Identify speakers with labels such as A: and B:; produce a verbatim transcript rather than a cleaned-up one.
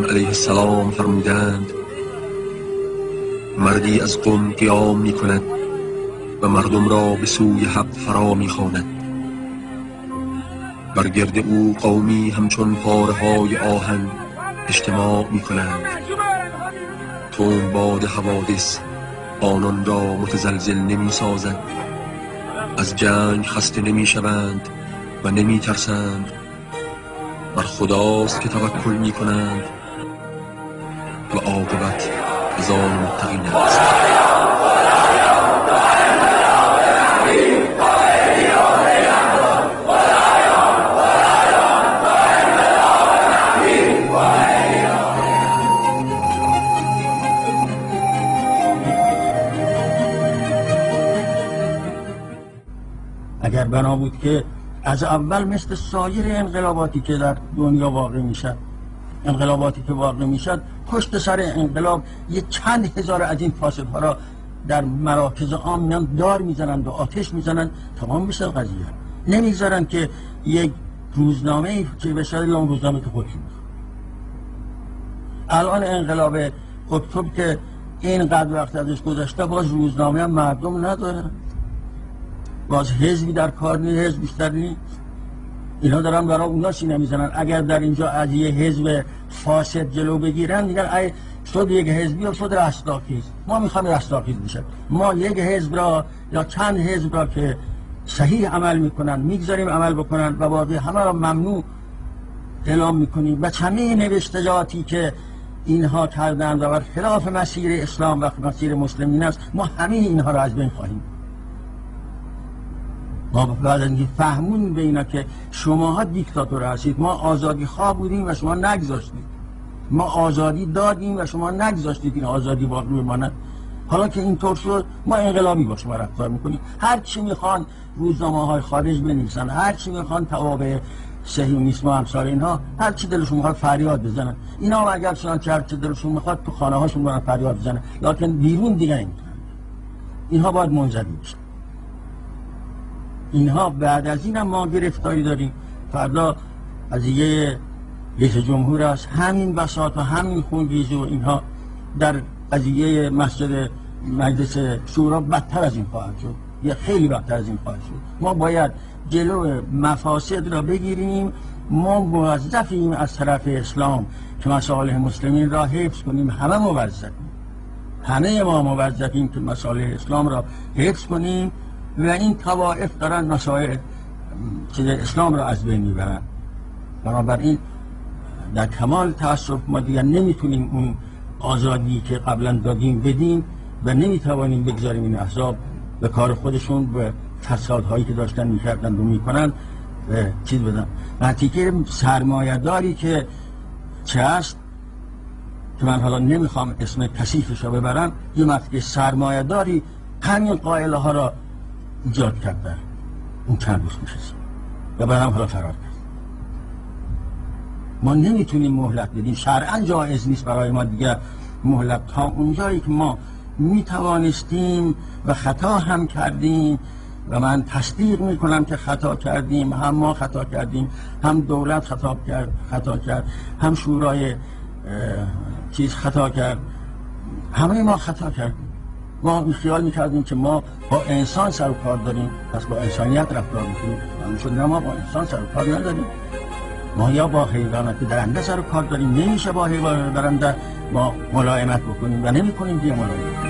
A: علیه السلام فرمودند مردی از قوم قیام می کند و مردم را به سوی حق فرا می خواند. بر گرد او قومی همچون پارهای آهن اجتماع می کنند. تون باد حوادث آنان را متزلزل نمی سازد. از جنگ خسته نمی شوند و نمی ترسند. بر خداست که توکل می کنند و عاقبت از آن متقین است.
B: اگر بنا بود که از اول مثل سایر انقلاباتی که در دنیا واقع میشد، انقلاباتی که واقع میشد پشت سر انقلاب یه چند هزار از این فاسدها را در مراکز عام میان دار میزنند و آتش میزنند، تمام میشه قضیه. نمیذارن که یک روزنامه که بشه الا روزنامه که خودشون. الان انقلاب اکتبر که اینقدر وقت ازش گذشته باز روزنامه هم مردم ندارن، باز حزبی در کار نیست، حزب بیشتر نیست. اینا دارن برای اونا سینه میزنن. اگر در اینجا از یه حزب فاسد جلو بگیرن دیگر ای شد یک حزبی و شد رستاخیز. ما میخوام رستاخیز بشه. ما یک حزب را یا چند حزب را که صحیح عمل میکنن میگذاریم عمل بکنن و باقی همه را ممنوع اعلام میکنیم و همه نوشتجاتی که اینها کردن و بر خلاف مسیر اسلام و مسیر مسلمین است ما همه اینها را از بین خواهیم. ما بعد از اینکه فهمون به اینا که شماها دیکتاتور هستید، ما آزادی خواه بودیم و شما نگذاشتید، ما آزادی دادیم و شما نگذاشتید این آزادی باقی بماند. حالا که اینطور شد ما انقلابی با شما رفتار میکنیم. هر چی میخوان روزنامه های خارج بنویسن، هر چی میخوان توابع صهیونیسم و امثال اینها، هر چی دلشون میخواد فریاد بزنن. اینا هم اگر شدن هر چی دلشون میخواد تو خانه هاشون برن فریاد بزنن، لکن بیرون دیگه نمیتونن. اینها باید منزوی بشن. اینها بعد از این هم ما گرفتاری داریم. فردا قضیه رئیس جمهور است، همین بساط و همین خونریزی و اینها در قضیه مسجد مجلس شورا بدتر از این خواهد شد، یا خیلی بدتر از این خواهد شد. ما باید جلو مفاسد را بگیریم. ما موظفیم از طرف اسلام که مصالح مسلمین را حفظ کنیم. همه موظفیم، همه ما موظفیم که مصالح اسلام را حفظ کنیم و این طوائف دارن مسائل چیز اسلام را از بین میبرن. بنابراین در کمال تأسف ما دیگر نمیتونیم اون آزادی که قبلا دادیم بدیم و نمیتوانیم بگذاریم این احزاب به کار خودشون به فسادهایی که داشتن میکردن و میکنن چیز بدن. نتیجه سرمایه داری که چه هست که من حالا نمیخوام اسم کثیفش رو ببرم، یه مفتی سرمایه داری همین قائله ها را ایجاد کرد در اون چند روز میشه و بعدم حالا فرار کرد. ما نمیتونیم مهلت بدیم، شرعا جایز نیست برای ما دیگر مهلت تا اونجایی که ما میتوانستیم و خطا هم کردیم و من تصدیق میکنم که خطا کردیم، هم ما خطا کردیم، هم دولت خطا کرد خطا کرد هم شورای چیز خطا کرد، همه ما خطا کردیم. ما خیال میکردیم که ما با انسان سر و کار داریم، پس با انسانیت رفتار میکنیم. همچون نه، ما با انسان سر و کار نداریم. ما یا با حیوانات درنده سر و کار داریم. نمیشه با حیوانات درنده ما ملایمت بکنیم و نمی کنیم دیگه ملایمت.